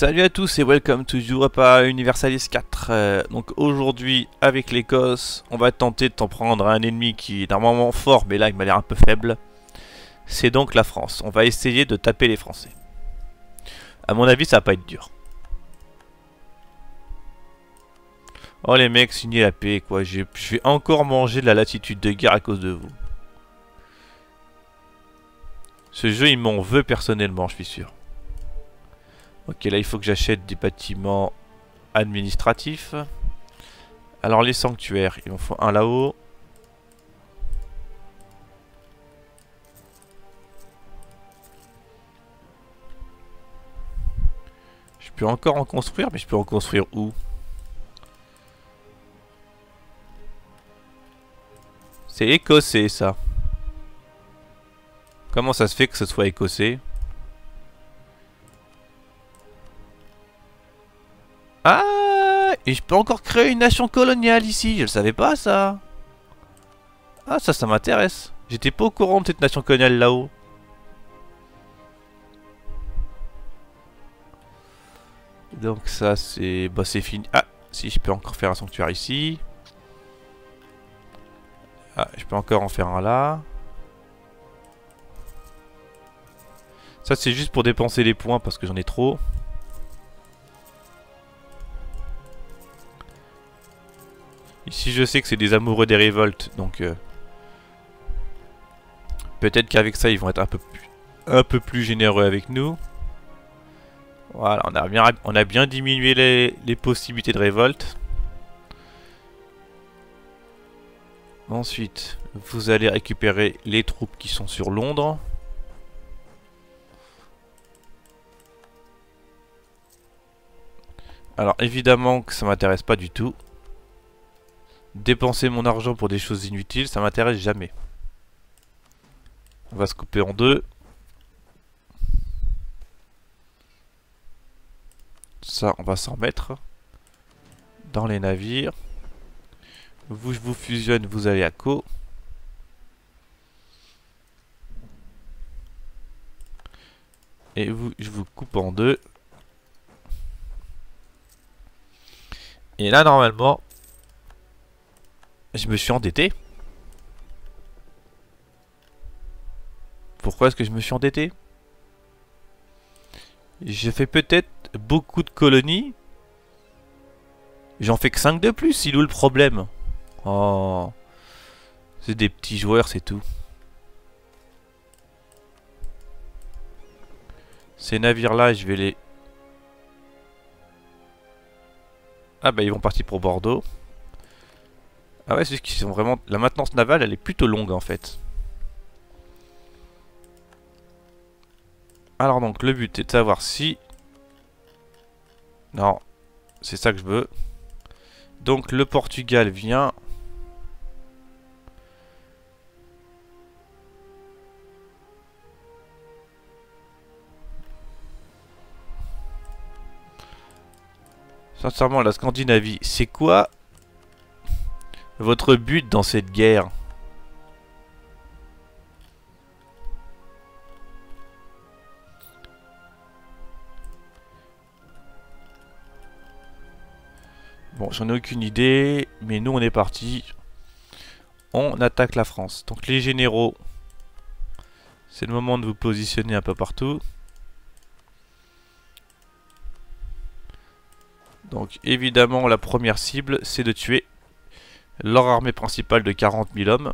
Salut à tous et welcome to Europa Universalis 4. Donc aujourd'hui, avec l'Écosse, on va tenter de t'en prendre un ennemi qui est normalement fort, mais là il m'a l'air un peu faible. C'est donc la France. On va essayer de taper les Français. À mon avis, ça va pas être dur. Oh les mecs, signez la paix quoi. Je vais encore manger de la latitude de guerre à cause de vous. Ce jeu, il m'en veut personnellement, je suis sûr. Ok, là il faut que j'achète des bâtiments administratifs. Alors les sanctuaires, il en faut un là-haut. Je peux encore en construire, mais je peux en construire où? C'est écossais ça. Comment ça se fait que ce soit écossais? Ah! Et je peux encore créer une nation coloniale ici, je le savais pas ça. Ah ça m'intéresse. J'étais pas au courant de cette nation coloniale là-haut. Donc ça c'est... Bah c'est fini. Ah! Si je peux encore faire un sanctuaire ici. Ah, je peux encore en faire un là. Ça c'est juste pour dépenser les points parce que j'en ai trop. Ici je sais que c'est des amoureux des révoltes, donc peut-être qu'avec ça ils vont être un peu plus généreux avec nous. Voilà, on a bien diminué les possibilités de révolte. Ensuite, vous allez récupérer les troupes qui sont sur Londres. Alors évidemment que ça m'intéresse pas du tout. Dépenser mon argent pour des choses inutiles, ça m'intéresse jamais. On va se couper en deux. Ça, on va s'en mettre dans les navires. Vous, je vous fusionne, vous allez à Co. Et vous, je vous coupe en deux. Et là, normalement, je me suis endetté. Pourquoi est-ce que je me suis endetté? J'ai fait peut-être beaucoup de colonies. J'en fais que 5 de plus, il est où le problème? Oh, c'est des petits joueurs, c'est tout. Ces navires-là, je vais les... Ah bah ils vont partir pour Bordeaux. Ah ouais, c'est ce qu'ils sont vraiment... La maintenance navale, elle est plutôt longue en fait. Alors donc, le but est de savoir si... Non, c'est ça que je veux. Donc le Portugal vient... Sincèrement, la Scandinavie, c'est quoi votre but dans cette guerre? Bon, j'en ai aucune idée, mais nous on est parti. On attaque la France. Donc les généraux, c'est le moment de vous positionner un peu partout. Donc évidemment, la première cible, c'est de tuer leur armée principale de 40 000 hommes.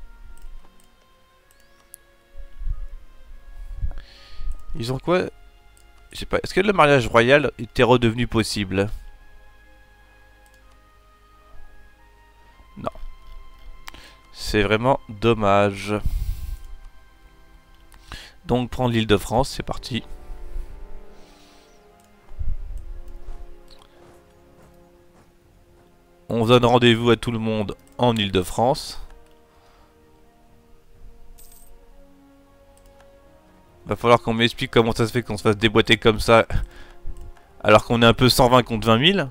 Ils ont quoi? Je sais pas, est-ce que le mariage royal était redevenu possible? Non. C'est vraiment dommage. Donc prendre l'île de France, c'est parti. On donne rendez-vous à tout le monde en île de France. Va falloir qu'on m'explique comment ça se fait qu'on se fasse déboîter comme ça alors qu'on est un peu 120 contre 20 000.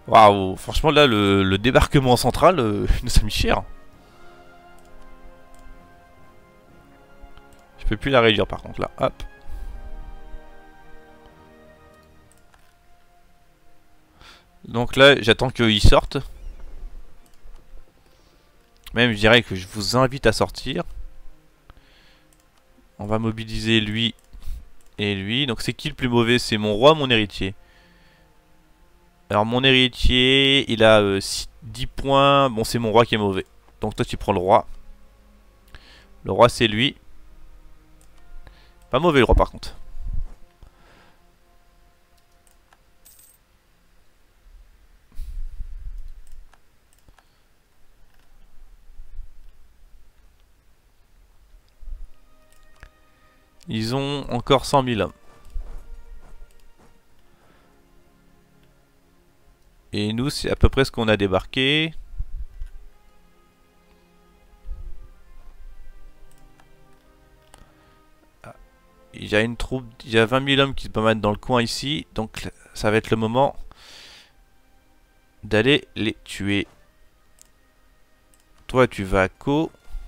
Waouh, franchement là le débarquement central nous a mis cher. Je peux plus la réduire par contre là, hop. Donc là j'attends qu'ils sortent. Même je dirais que je vous invite à sortir. On va mobiliser lui et lui. Donc c'est qui le plus mauvais? C'est mon roi, mon héritier. Alors mon héritier, il a 10 points. Bon, c'est mon roi qui est mauvais. Donc toi tu prends le roi. Le roi c'est lui. Pas mauvais le roi par contre. Ils ont encore 100 000 hommes. Et nous, c'est à peu près ce qu'on a débarqué. Il y a une troupe, il y a 20 000 hommes qui se battent dans le coin ici. Donc ça va être le moment d'aller les tuer. Toi, tu vas à Co.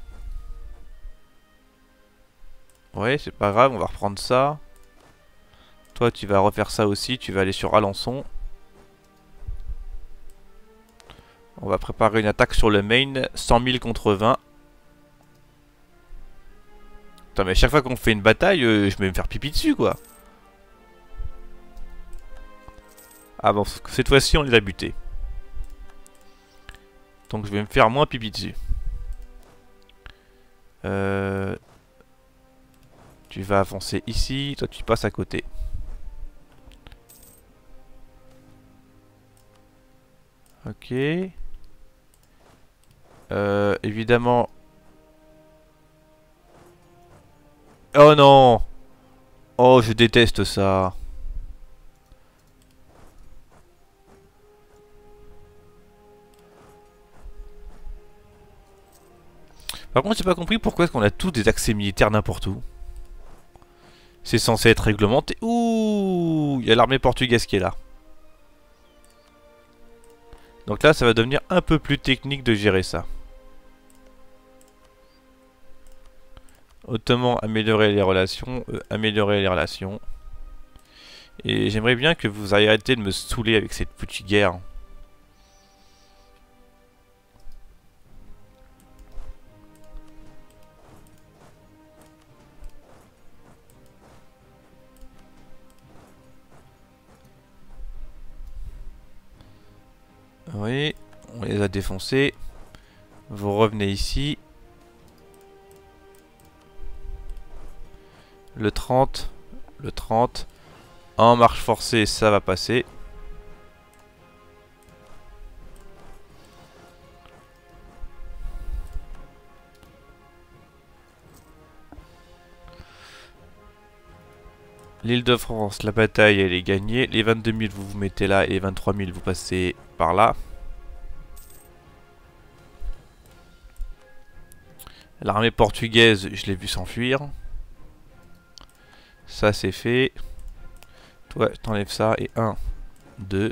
Ouais, c'est pas grave, on va reprendre ça. Toi, tu vas refaire ça aussi. Tu vas aller sur Alençon. On va préparer une attaque sur le main. 100 000 contre 20. Putain, mais à chaque fois qu'on fait une bataille, je vais me faire pipi dessus, quoi. Ah bon, cette fois-ci, on les a butés. Donc je vais me faire moins pipi dessus. Tu vas avancer ici. Toi, tu passes à côté. Ok. Évidemment... Oh non! Oh, je déteste ça. Par contre, j'ai pas compris pourquoi est-ce qu'on a tous des accès militaires n'importe où. C'est censé être réglementé. Ouh, il y a l'armée portugaise qui est là. Donc là, ça va devenir un peu plus technique de gérer ça. Ottoman, améliorer les relations. Améliorer les relations. Et j'aimerais bien que vous arrêtiez de me saouler avec cette petite guerre. Oui, on les a défoncés. Vous revenez ici. Le 30. Le 30. En marche forcée, ça va passer. L'Île-de-France, la bataille, elle est gagnée. Les 22 000, vous vous mettez là. Et les 23 000, vous passez par là. L'armée portugaise, je l'ai vu s'enfuir. Ça, c'est fait. Toi, t'enlèves ça. Et 1, 2.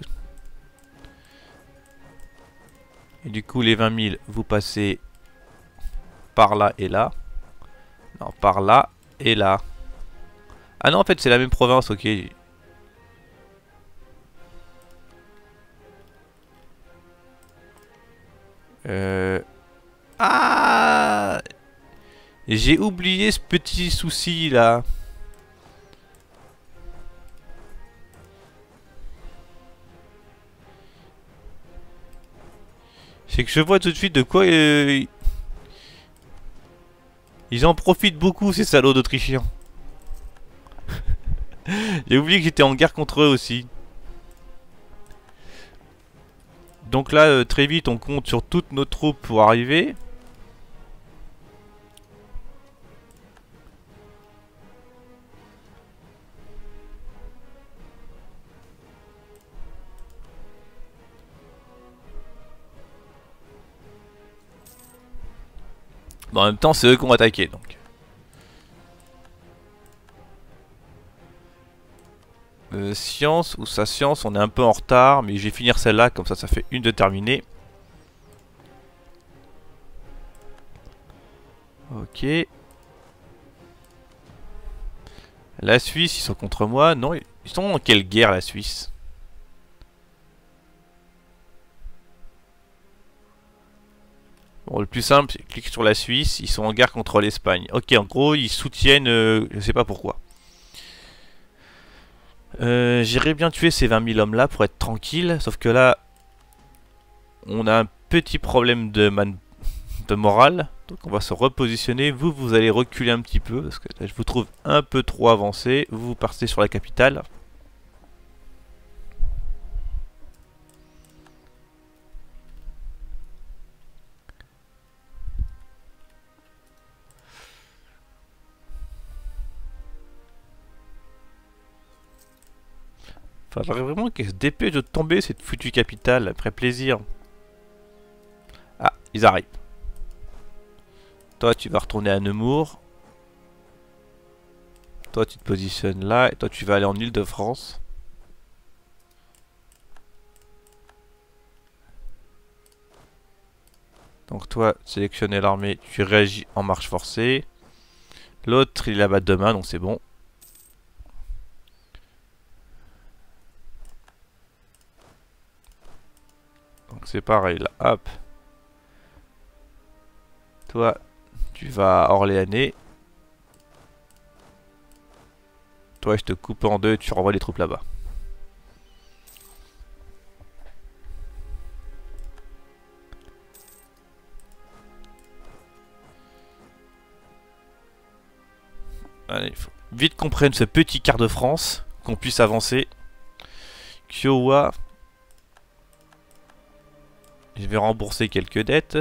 Et du coup, les 20 000, vous passez par là et là. Non, par là et là. Ah non, en fait, c'est la même province, ok. Ah, j'ai oublié ce petit souci là. C'est que je vois tout de suite de quoi ils en profitent beaucoup, ces salauds d'Autrichiens. J'ai oublié que j'étais en guerre contre eux aussi. Donc là, très vite, on compte sur toutes nos troupes pour arriver. Bon, en même temps, c'est eux qui ont attaqué, donc. Science ou sa science, on est un peu en retard, mais je vais finir celle-là, comme ça fait une de terminée. Ok. La Suisse, ils sont contre moi. Non, ils sont en quelle guerre, la Suisse? Bon, le plus simple, c'est clique sur la Suisse. Ils sont en guerre contre l'Espagne. Ok, en gros, ils soutiennent... je sais pas pourquoi. J'irais bien tuer ces 20 000 hommes là pour être tranquille. Sauf que là, on a un petit problème de morale. Donc on va se repositionner. Vous allez reculer un petit peu. Parce que là, je vous trouve un peu trop avancé. Vous partez sur la capitale. Faudrait vraiment qu'elle se dépêche de tomber cette foutue capitale. Après plaisir. Ah, ils arrivent. Toi, tu vas retourner à Nemours. Toi, tu te positionnes là. Et toi, tu vas aller en Île-de-France. Donc toi, sélectionnez l'armée. Tu réagis en marche forcée. L'autre, il est là-bas demain, donc c'est bon. Donc c'est pareil, là. Hop. Toi, tu vas à Orléanais. Toi, je te coupe en deux et tu renvoies les troupes là-bas. Allez, il faut vite qu'on prenne ce petit quart de France, qu'on puisse avancer. Kiowa. Je vais rembourser quelques dettes.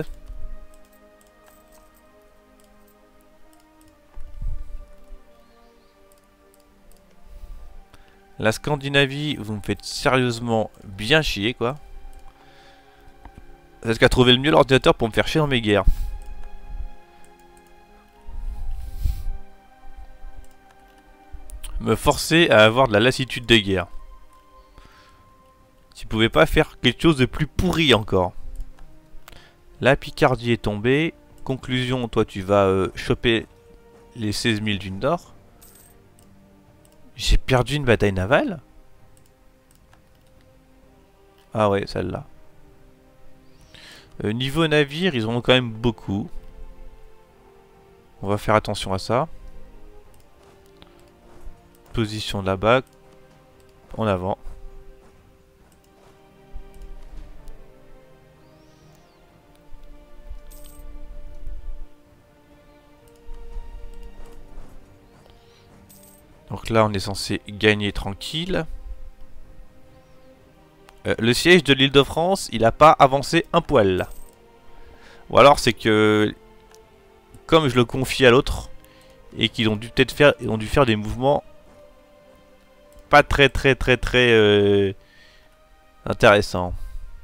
La Scandinavie, vous me faites sérieusement bien chier, quoi. C'est ce qu'a trouvé le mieux l'ordinateur pour me faire chier dans mes guerres. Me forcer à avoir de la lassitude de guerre. Tu pouvais pas faire quelque chose de plus pourri encore. La Picardie est tombée. Conclusion, toi tu vas choper les 16 000 du Nord. J'ai perdu une bataille navale? Ah ouais, celle-là. Niveau navire, ils en ont quand même beaucoup. On va faire attention à ça. Position là-bas. En avant. Donc là, on est censé gagner tranquille. Le siège de l'Île-de-France, il n'a pas avancé un poil. Ou alors c'est que, comme je le confie à l'autre, et qu'ils ont dû peut-être faire des mouvements pas très intéressants.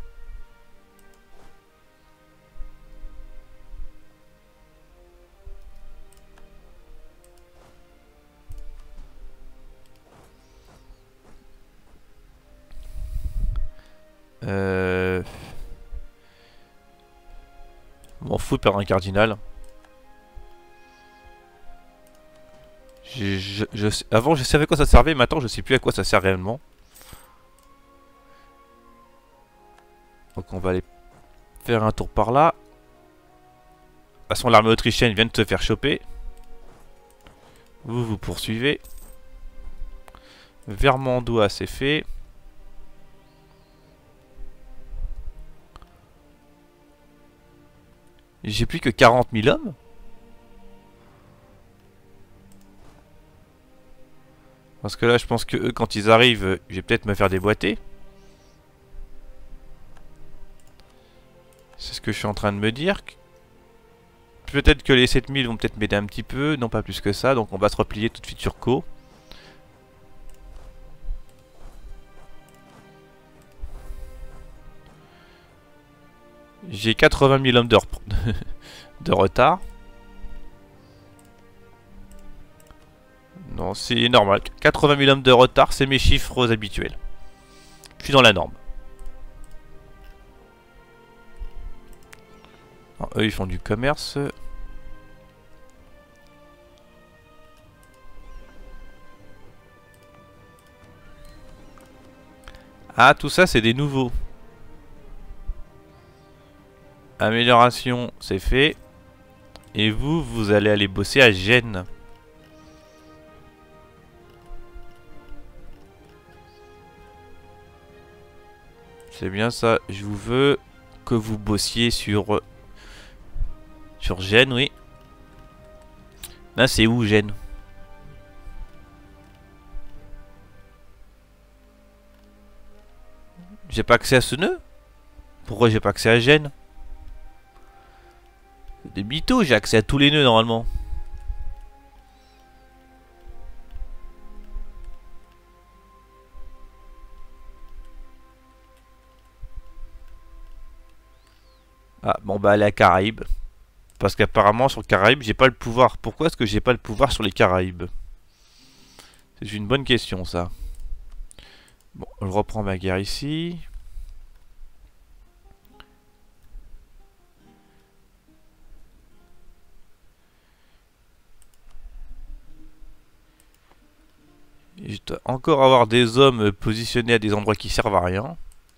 M'en fous de perdre un cardinal. Avant je savais à quoi ça servait, maintenant je sais plus à quoi ça sert réellement. Donc on va aller faire un tour par là. De toute façon l'armée autrichienne vient de se faire choper. Vous poursuivez. Vermandois c'est fait. J'ai plus que 40 000 hommes. Parce que là, je pense que eux, quand ils arrivent, je vais peut-être me faire déboîter. C'est ce que je suis en train de me dire. Peut-être que les 7000 vont peut-être m'aider un petit peu. Non, pas plus que ça. Donc on va se replier tout de suite sur Co. J'ai 80 000 hommes de retard. non, c'est normal. 80 000 hommes de retard, c'est mes chiffres habituels. Je suis dans la norme. Alors, eux, ils font du commerce. Ah, tout ça, c'est des nouveaux. Amélioration, c'est fait. Et vous, vous allez aller bosser à Gênes. C'est bien ça. Je vous veux que vous bossiez sur Gênes, oui. Là, c'est où Gênes? J'ai pas accès à ce nœud? Pourquoi j'ai pas accès à Gênes? C'est des mythos, j'ai accès à tous les nœuds normalement. Ah, bon bah aller à Caraïbes. Parce qu'apparemment sur Caraïbes, j'ai pas le pouvoir. Pourquoi est-ce que j'ai pas le pouvoir sur les Caraïbes? C'est une bonne question ça. Bon, je reprends ma guerre ici. Et je dois encore avoir des hommes positionnés à des endroits qui servent à rien.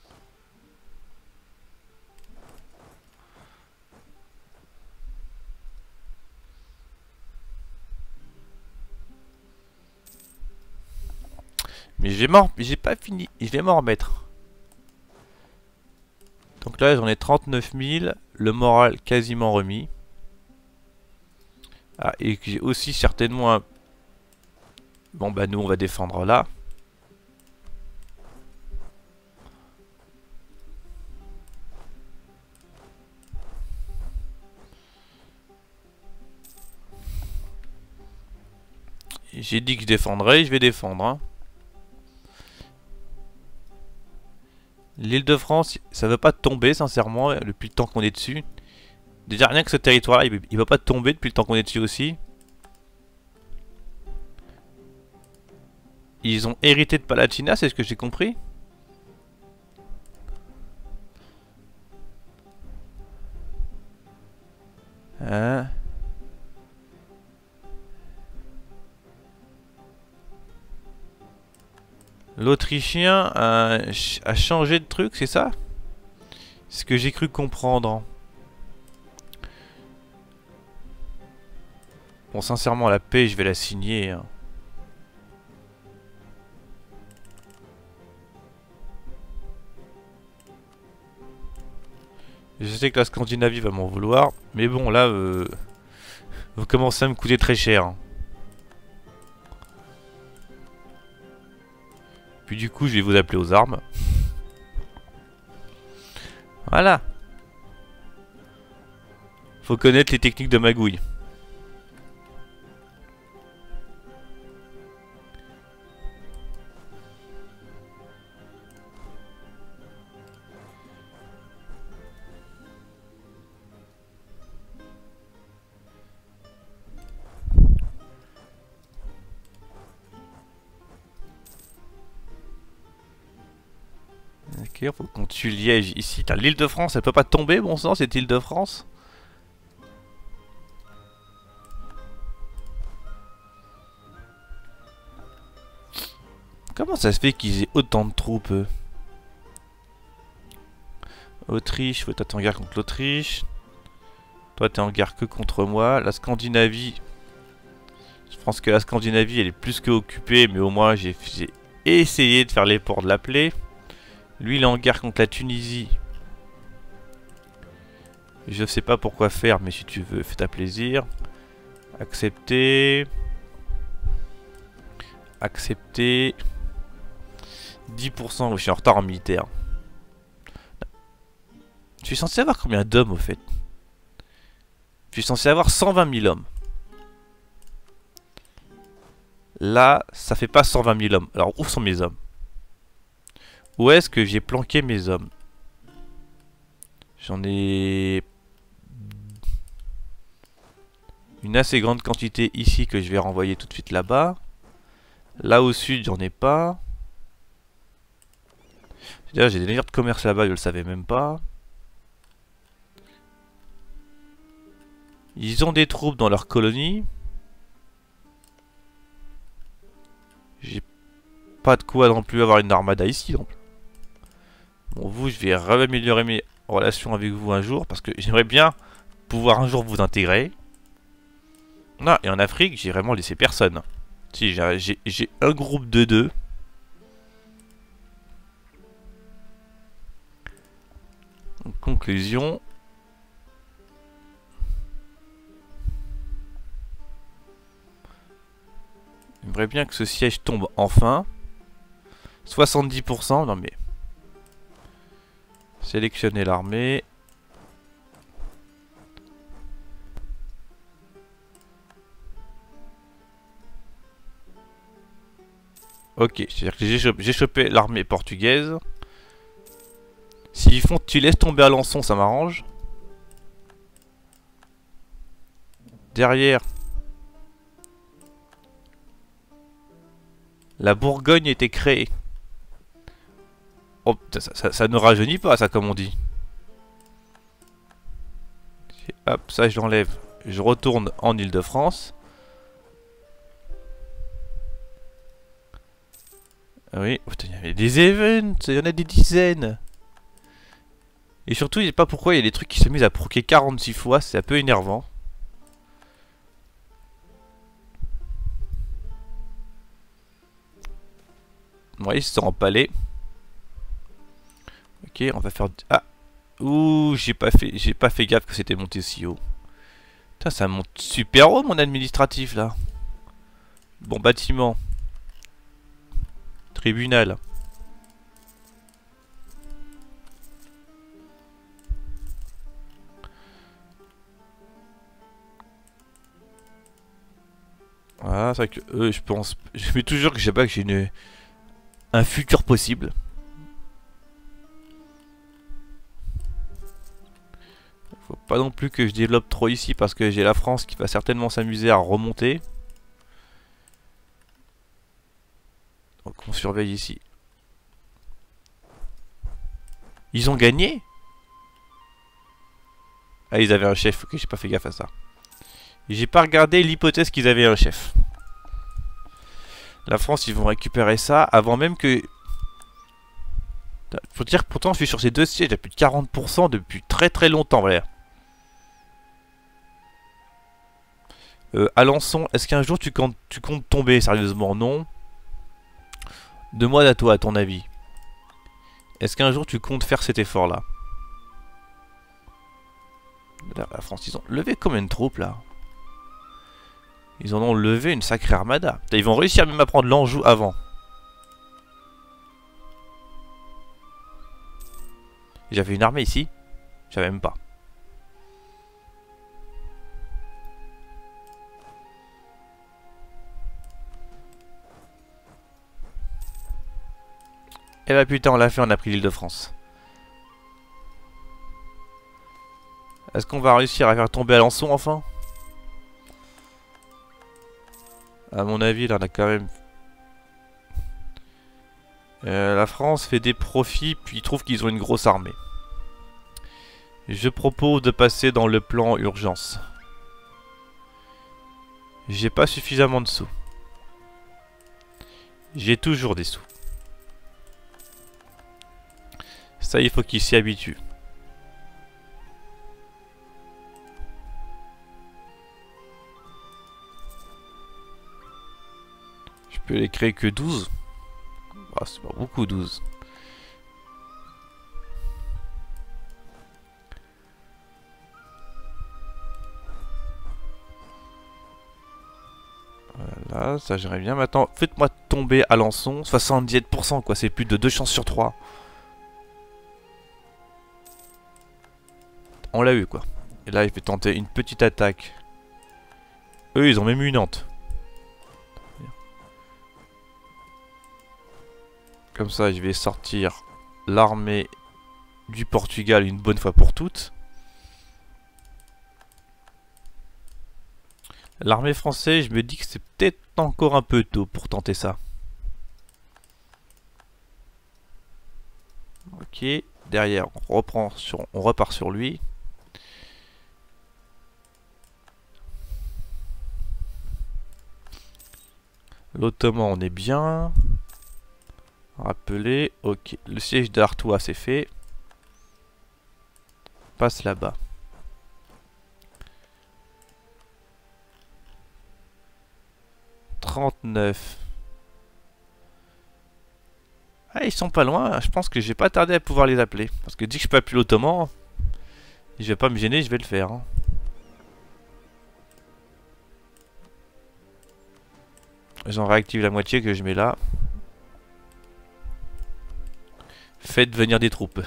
Mais j'ai pas fini, je vais m'en remettre. Donc là j'en ai 39 000, le moral quasiment remis. Ah, et que j'ai aussi certainement un... Bon bah nous on va défendre là. J'ai dit que je défendrais, je vais défendre. Hein. L'île de France, ça veut pas tomber sincèrement depuis le temps qu'on est dessus. Déjà rien que ce territoire là, il va pas tomber depuis le temps qu'on est dessus aussi. Ils ont hérité de Palatinat, c'est ce que j'ai compris. Hein? L'Autrichien a changé de truc, c'est ça? C'est ce que j'ai cru comprendre. Bon, sincèrement, la paix, je vais la signer. Hein. Je sais que la Scandinavie va m'en vouloir, mais bon, là, vous commencez à me coûter très cher. Hein. Puis du coup, je vais vous appeler aux armes. Voilà. Faut connaître les techniques de magouille. Ok, faut qu'on tue Liège ici. L'île de France, elle peut pas tomber, bon sang, cette île de France. Comment ça se fait qu'ils aient autant de troupes, eux? Autriche, faut être en guerre contre l'Autriche. Toi, t'es en guerre que contre moi. La Scandinavie, je pense que la Scandinavie, elle est plus que occupée, mais au moins, j'ai essayé de faire l'effort de l'appeler. Lui, il est en guerre contre la Tunisie. Je sais pas pourquoi faire, mais si tu veux, fais-toi plaisir. Accepter. Accepter. 10%, je suis en retard en militaire. Je suis censé avoir combien d'hommes au fait? Je suis censé avoir 120 000 hommes. Là, ça fait pas 120 000 hommes. Alors, où sont mes hommes? Où est-ce que j'ai planqué mes hommes? J'en ai une assez grande quantité ici que je vais renvoyer tout de suite là-bas. Là au sud, j'en ai pas. J'ai des navires de commerce là-bas, je le savais même pas. Ils ont des troupes dans leur colonie. J'ai pas de quoi non plus avoir une armada ici. Donc. Bon, vous, je vais améliorer mes relations avec vous un jour parce que j'aimerais bien pouvoir un jour vous intégrer. Non, et en Afrique, j'ai vraiment laissé personne. Si, j'ai un groupe de 2. En conclusion. J'aimerais bien que ce siège tombe enfin. 70%, non mais... Sélectionner l'armée. Ok, c'est-à-dire que j'ai chopé l'armée portugaise. S'ils font tu laisses tomber Alençon, ça m'arrange. Derrière, la Bourgogne était créée. Oh, ça ne rajeunit pas, ça, comme on dit. Hop, ça, je l'enlève. Je retourne en Île-de-France. Oui, putain, il y avait des events, il y en a des dizaines. Et surtout, je sais pas pourquoi il y a des trucs qui se mettent à proquer 46 fois, c'est un peu énervant. Ouais, ils se sont empalés. Ok, on va faire... Ah. Ouh, j'ai pas fait gaffe que c'était monté si haut. Putain, ça monte super haut mon administratif là. Bon, bâtiment. Tribunal. Voilà, c'est vrai que eux, je pense... Je mets toujours que j'ai pas que j'ai un futur possible. Faut pas non plus que je développe trop ici parce que j'ai la France qui va certainement s'amuser à remonter. Donc on surveille ici. Ils ont gagné? Ah, ils avaient un chef. Ok, j'ai pas fait gaffe à ça. J'ai pas regardé l'hypothèse qu'ils avaient un chef. La France, ils vont récupérer ça avant même que... Faut dire que pourtant, je suis sur ces deux sièges à plus de 40% depuis très très longtemps, voilà. Alençon, est-ce qu'un jour tu comptes tomber sérieusement? Non. Demande à toi, à ton avis. Est-ce qu'un jour tu comptes faire cet effort-là? La France, ils ont levé combien de troupes là? Ils en ont levé une sacrée armada. Putain, ils vont réussir même à prendre l'Anjou avant. J'avais une armée ici? Je savais même pas. Eh bah putain, on l'a fait, on a pris l'île de France. Est-ce qu'on va réussir à faire tomber Alençon enfin? À mon avis, là on a quand même... la France fait des profits, puis ils trouvent qu'ils ont une grosse armée. Je propose de passer dans le plan urgence. J'ai pas suffisamment de sous. J'ai toujours des sous. Ça, il faut qu'ils s'y habituent. Je peux les créer que 12. Ah, c'est pas beaucoup, 12. Voilà, ça j'irais bien. Maintenant, faites-moi tomber Alençon. 77%, quoi. C'est plus de 2 chances sur 3. On l'a eu, quoi. Et là, il fait tenter une petite attaque. Eux, ils ont même eu Nantes. Comme ça, je vais sortir l'armée du Portugal une bonne fois pour toutes. L'armée française, je me dis que c'est peut-être encore un peu tôt pour tenter ça. Ok. Derrière, on repart sur lui. L'Ottoman, on est bien. Rappelez. Ok. Le siège d'Artois, c'est fait. Passe là-bas. « 39. Ah, ils sont pas loin. Je pense que j'ai pas tardé à pouvoir les appeler. Parce que dès que je peux appeler l'Ottoman, je vais pas me gêner, je vais le faire. Hein. J'en réactive la moitié que je mets là. Faites venir des troupes.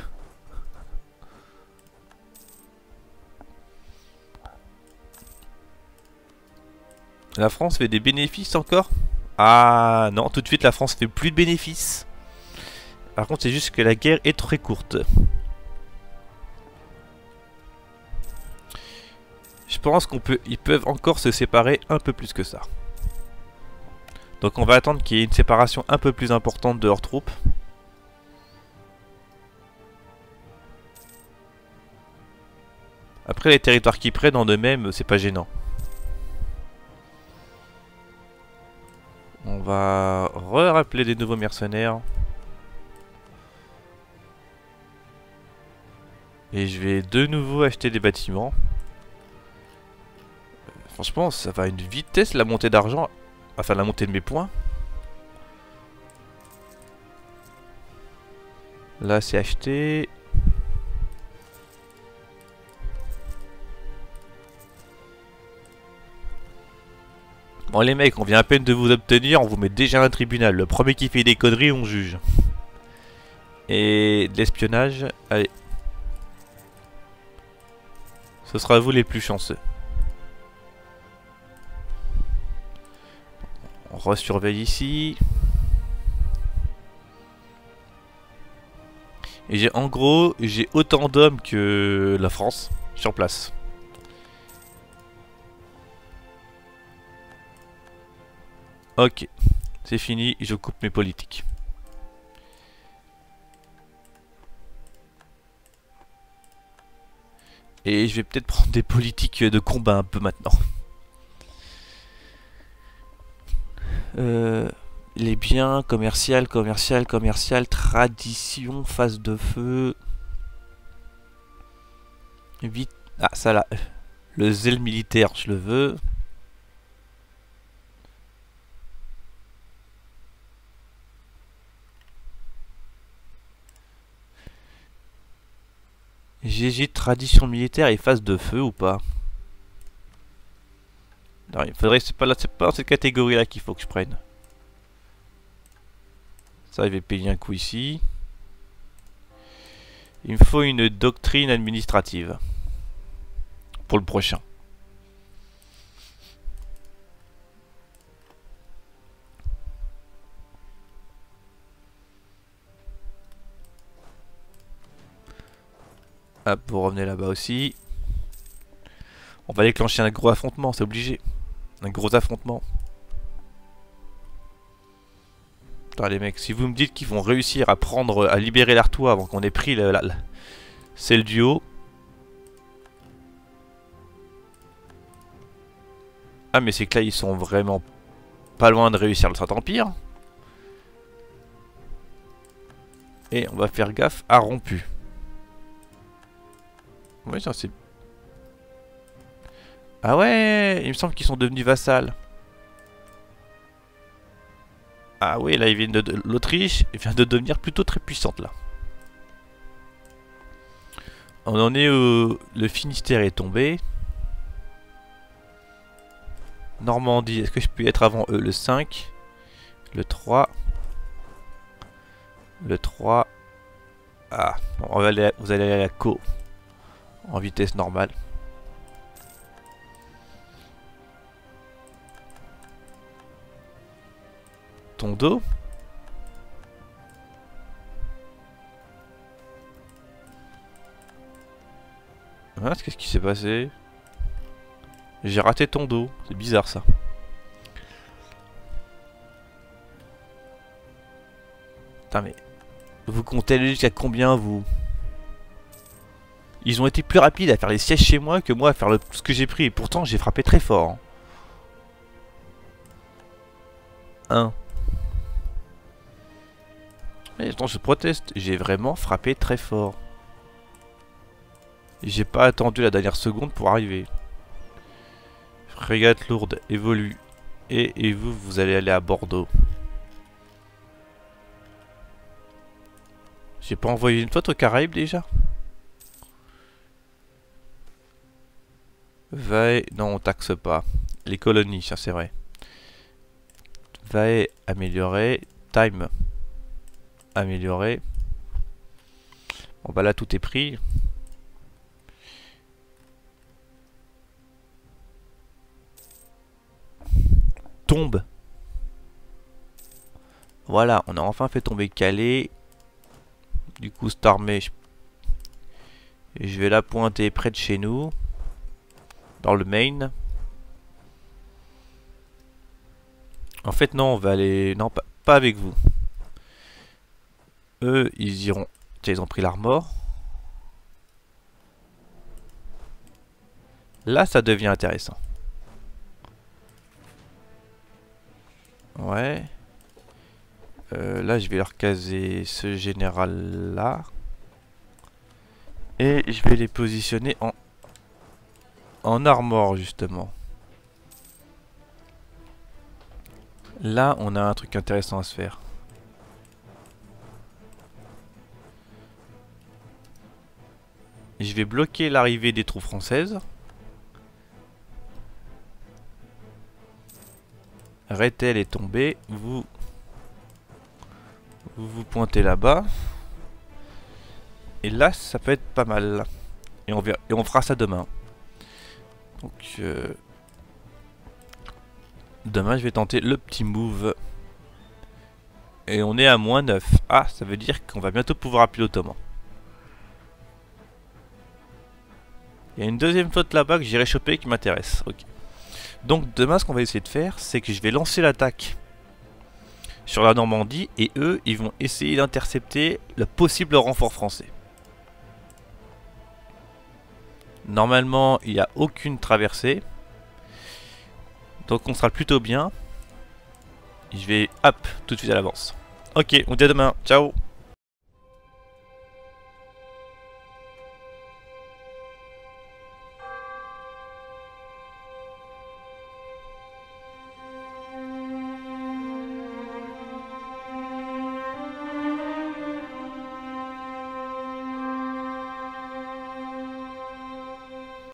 La France fait des bénéfices encore? Ah non, tout de suite la France fait plus de bénéfices. Par contre, c'est juste que la guerre est très courte. Je pense ils peuvent encore se séparer un peu plus que ça. Donc on va attendre qu'il y ait une séparation un peu plus importante de leurs troupes. Après, les territoires qu'ils prennent en eux-mêmes, c'est pas gênant. On va rappeler des nouveaux mercenaires. Et je vais de nouveau acheter des bâtiments. Franchement, ça va à une vitesse la montée d'argent. Enfin, la montée de mes points. Là, c'est acheté. Bon, les mecs, on vient à peine de vous obtenir, on vous met déjà un tribunal. Le premier qui fait des conneries, on juge. Et de l'espionnage, allez. Ce sera vous les plus chanceux. On resurveille ici. Et en gros, j'ai autant d'hommes que la France sur place. Ok, c'est fini, je coupe mes politiques. Et je vais peut-être prendre des politiques de combat un peu maintenant. Les biens, commercial, tradition, phase de feu. 8. Ah, ça là. Le zèle militaire, je le veux. GG, tradition militaire et phase de feu ou pas? Non, il faudrait, c'est pas dans cette catégorie là qu'il faut que je prenne. Ça, je vais payer un coup ici. Il me faut une doctrine administrative. Pour le prochain. Hop, vous revenez là-bas aussi. On va déclencher un gros affrontement, c'est obligé. Un gros affrontement. Putain, les mecs, si vous me dites qu'ils vont réussir à libérer l'Artois avant qu'on ait pris c'est le duo. Ah, mais c'est que là, ils sont vraiment pas loin de réussir le Saint-Empire. Et on va faire gaffe à rompu. Ouais, ça c'est... Ah ouais, il me semble qu'ils sont devenus vassals. Ah oui, là, ils viennent de l'Autriche vient de devenir plutôt très puissante, là. On en est où le Finistère est tombé. Normandie, est-ce que je peux y être avant eux? Le 5. Le 3. Le 3. Ah, bon, vous allez aller à la Co. En vitesse normale. Ton dos. Ah, qu'est-ce qui s'est passé? J'ai raté ton dos. C'est bizarre ça. Putain mais... Vous comptez aller jusqu'à combien, vous? Ils ont été plus rapides à faire les sièges chez moi que moi à faire ce que j'ai pris. Et pourtant, j'ai frappé très fort. Hein. Mais attends, je proteste. J'ai vraiment frappé très fort. J'ai pas attendu la dernière seconde pour arriver. Frégate lourde évolue. Et vous, vous allez aller à Bordeaux. J'ai pas envoyé une flotte aux Caraïbes déjà? Vae, non on taxe pas. Les colonies, ça c'est vrai. Vae amélioré. Time amélioré. Bon bah là tout est pris. Tombe. Voilà, on a enfin fait tomber Calais. Du coup cette armée, je vais la pointer près de chez nous. Dans le Maine. En fait non, on va aller... Non, pas avec vous. Eux, ils iront... Tiens, ils ont pris l'armor. Là, ça devient intéressant. Ouais. Là, je vais leur caser ce général-là. Et je vais les positionner en armor, justement. Là, on a un truc intéressant à se faire. Je vais bloquer l'arrivée des troupes françaises. Rethel est tombé. Vous pointez là-bas. Et là, ça peut être pas mal. Et on fera ça demain. Donc, demain, je vais tenter le petit move. Et on est à -9. Ah, ça veut dire qu'on va bientôt pouvoir appuyer l'ottoman. Il y a une deuxième flotte là-bas que j'irai choper qui m'intéresse. Ok. Donc demain, ce qu'on va essayer de faire, c'est que je vais lancer l'attaque sur la Normandie. Et eux, ils vont essayer d'intercepter le possible renfort français. Normalement, il n'y a aucune traversée. Donc on sera plutôt bien. Je vais, hop, tout de suite à l'avance. Ok, on dit à demain. Ciao.